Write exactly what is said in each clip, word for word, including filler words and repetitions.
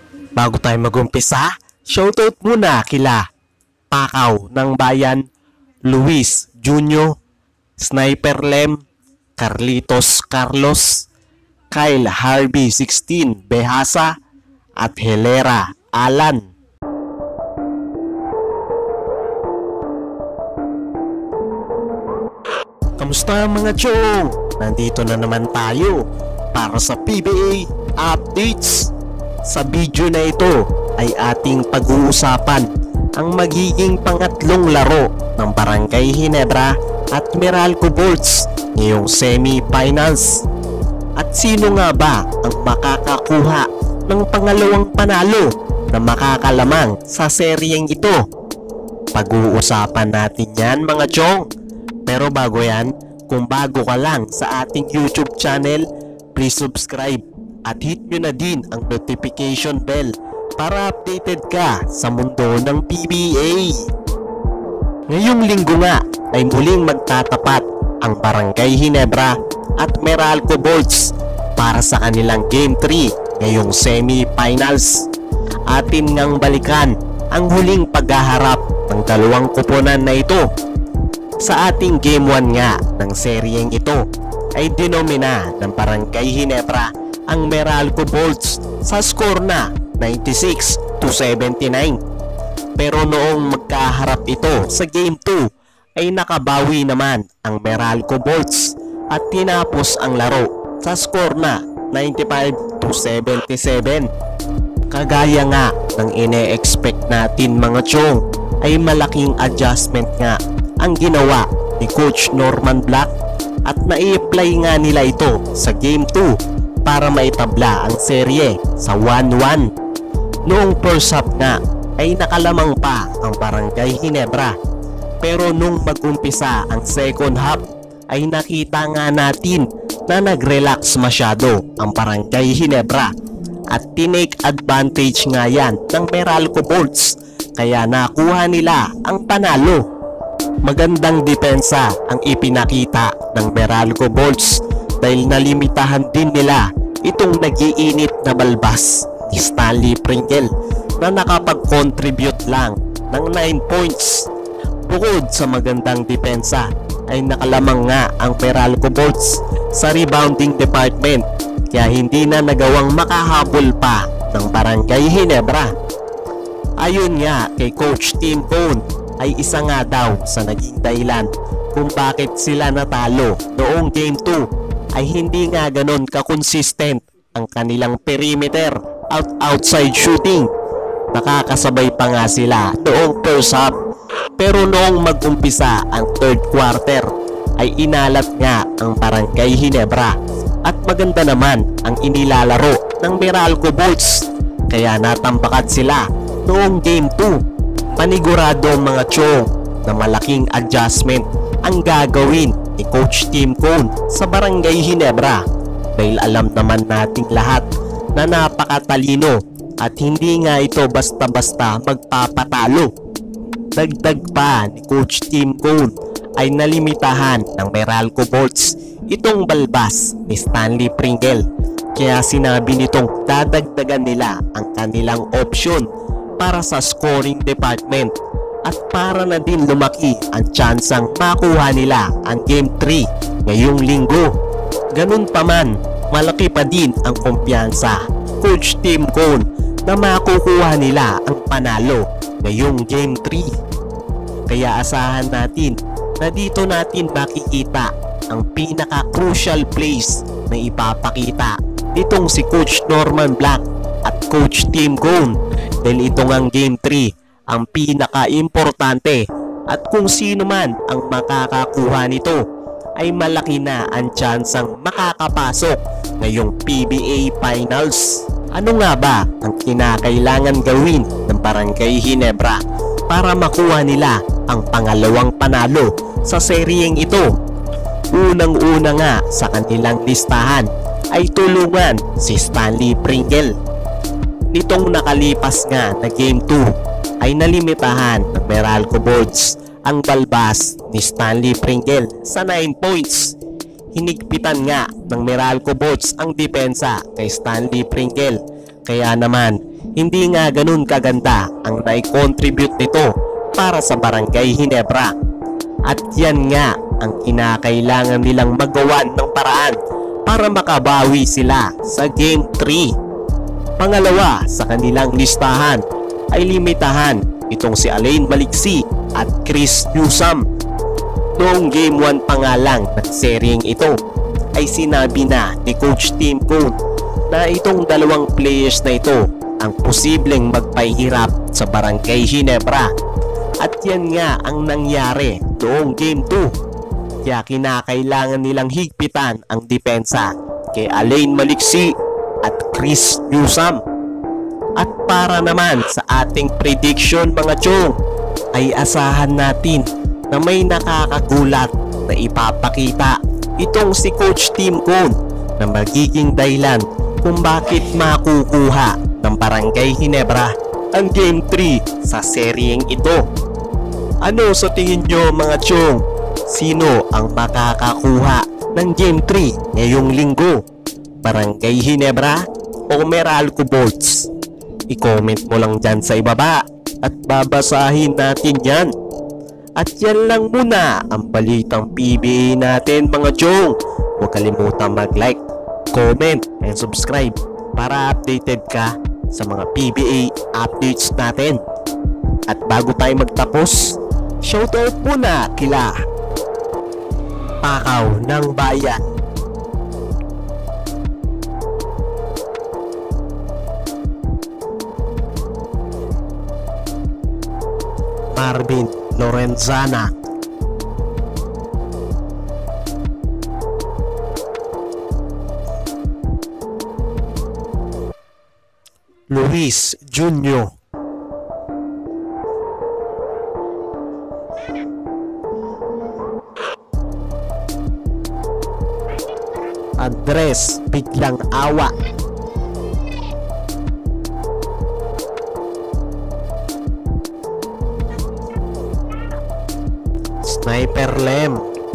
Bago tayo mag-umpisa, shoutout muna kila Pakaw ng Bayan, Luis Junio, Sniper Lem, Carlitos Carlos, Kyle Harvey sixteen Behasa, at Helera Alan. Kamusta mga chong? Nandito na naman tayo para sa P B A updates. Sa video na ito ay ating pag-uusapan ang magiging pangatlong laro ng Barangay Ginebra at Meralco Bolts ngayong semi-finals. At sino nga ba ang makakakuha ng pangalawang panalo na makakalamang sa seryeng ito? Pag-uusapan natin yan mga chong. Pero bago yan, kung bago ka lang sa ating YouTube channel, please subscribe at hit nyo na din ang notification bell para updated ka sa mundo ng P B A. Ngayong linggo nga ay muling magtatapat ang Barangay Ginebra at Meralco Bolts para sa kanilang Game three ngayong semi-finals. Atin ngang balikan ang huling paghaharap ng dalawang kuponan na ito. Sa ating Game one nga ng seryeng ito ay dinomina ng Barangay Ginebra ang Meralco Bolts sa score na ninety-six to seventy-nine. Pero noong magkaharap ito sa Game two ay nakabawi naman ang Meralco Bolts at tinapos ang laro sa score na ninety-five to seventy-seven. Kagaya nga ng ine-expect natin mga chong ay malaking adjustment nga ang ginawa ni Coach Norman Black at na-i-apply nga nila ito sa Game two para maitabla ang serye sa one one. Noong first half nga ay nakalamang pa ang Barangay Ginebra, pero nung mag-umpisa ang second half ay nakita nga natin na nag-relax masyado ang Barangay Ginebra at tinake advantage nga yan ng Meralco Bolts kaya nakuha nila ang panalo. Magandang depensa ang ipinakita ng Meralco Bolts dahil nalimitahan din nila itong nag-iinit na balbas ni Stanley Pringle na nakapag-contribute lang ng nine points. Bukod sa magandang depensa ay nakalamang nga ang Meralco Bolts sa rebounding department kaya hindi na nagawang makahabol pa ng Barangay Ginebra. Ayon nga kay Coach Tim Cone ay isa nga daw sa naging dahilan kung bakit sila natalo noong Game two ay hindi nga ganon ka-consistent ang kanilang perimeter out outside shooting. Nakakasabay pa nga sila noong first half, pero noong mag-umpisa ang third quarter ay inalat nga ang Barangay Ginebra at maganda naman ang inilalaro ng Meralco Bolts kaya natambakat sila noong Game two. Panigurado mga chong na malaking adjustment ang gagawin ni Coach Tim Cone sa Barangay Ginebra dahil alam naman nating lahat na napakatalino at hindi nga ito basta-basta magpapatalo. Dagdag pa ni Coach Tim Cone ay nalimitahan ng Meralco Bolts itong balbas ni Stanley Pringle kaya sinabi nitong dadagdagan nila ang kanilang option para sa scoring department at para na din lumaki ang tsansang makuha nila ang Game three ngayong linggo. Ganun pa man, malaki pa din ang kumpiyansa Coach Tim Cone na makukuha nila ang panalo ngayong Game three. Kaya asahan natin na dito natin makikita ang pinaka-crucial plays na ipapakita nitong si Coach Norman Black at Coach Tim Cone dahil ito ngang Game three ang pinaka-importante at kung sino man ang makakakuha nito ay malaki na ang tsansang makakapasok ngayong P B A Finals. Ano nga ba ang kinakailangan gawin ng Barangay Ginebra para makuha nila ang pangalawang panalo sa seryeng ito? Unang-una nga sa kanilang listahan ay tulungan si Stanley Pringle. Nitong nakalipas nga na Game two ay nalimitahan ng Meralco Bolts ang balbas ni Stanley Pringle sa nine points. Hinigpitan nga ng Meralco Bolts ang depensa kay Stanley Pringle, kaya naman hindi nga ganun kaganda ang nai-contribute nito para sa Barangay Ginebra. At yan nga ang kinakailangan nilang magawa ng paraan para makabawi sila sa Game three. Pangalawa sa kanilang listahan ay limitahan itong si Alain Maliksi at Chris Newsome. Noong Game one pa nga lang ng seryeng ito ay sinabi na ni Coach Tim Cone na itong dalawang players na ito ang posibleng magpahirap sa Barangay Ginebra. At yan nga ang nangyari noong Game two. Kaya kinakailangan nilang higpitan ang depensa kay Alain Maliksi at Chris Newsome. At para naman sa ating prediction mga chong, ay asahan natin na may nakakagulat na ipapakita itong si Coach Tim Cone na magiging dahilan kung bakit makukuha ng Barangay Ginebra ang Game three sa seryeng ito. Ano sa tingin nyo mga chong? Sino ang makakakuha ng Game three ngayong linggo? Barangay Ginebra o Meralco Bolts? I-comment mo lang dyan sa ibaba at babasahin natin yan. At yan lang muna ang balitang P B A natin mga chong. Huwag kalimutan mag-like, comment, and subscribe para updated ka sa mga P B A updates natin. At bago tayo magtapos, shoutout muna kila Pakaw ng Bayan, Marvin Lorenzana, Luis Junior, Andres Biglang Awa, Sniper Lem,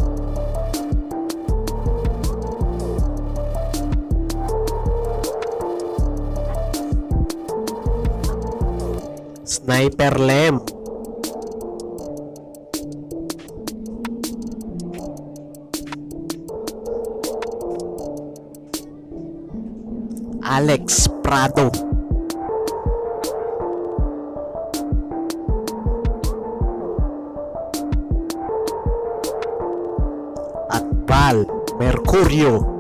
Sniper Lem, Alex Prado, at Val Mercurio.